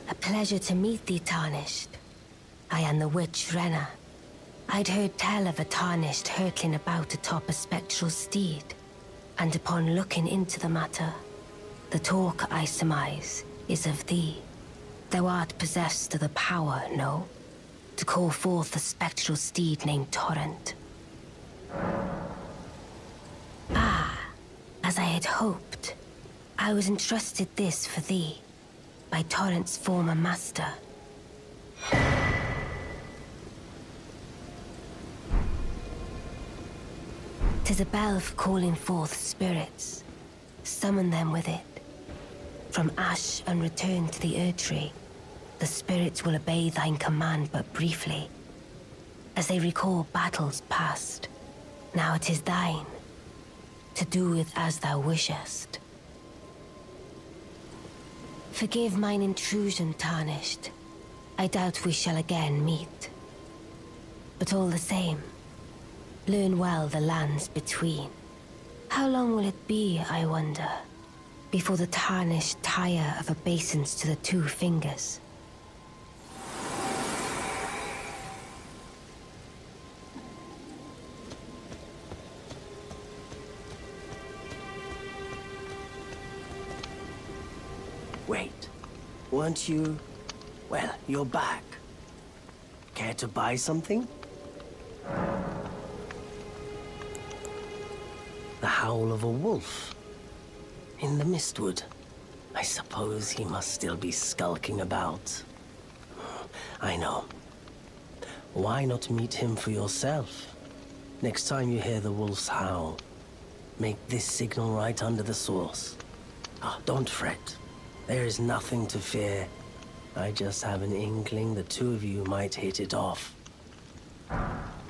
A pleasure to meet thee, Tarnished. I am the witch Renna. I'd heard tell of a Tarnished hurtling about atop a spectral steed, and upon looking into the matter, the talk, I surmise, is of thee. Thou art possessed of the power, no? To call forth a spectral steed named Torrent. Ah, as I had hoped, I was entrusted this for thee, by Torrent's former master. 'Tis a bell for calling forth spirits. Summon them with it. From ash and return to the Erdtree, the spirits will obey thine command but briefly, as they recall battles past. Now it is thine, to do with as thou wishest. Forgive mine intrusion, Tarnished. I doubt we shall again meet. But all the same, learn well the lands between. How long will it be, I wonder, before the Tarnished tire of obeisance to the two fingers? Wait, weren't you... Well, you're back. Care to buy something? The howl of a wolf. In the Mistwood. I suppose he must still be skulking about. I know. Why not meet him for yourself? Next time you hear the wolf's howl, make this signal right under the source. Ah, don't fret. There is nothing to fear. I just have an inkling the two of you might hit it off.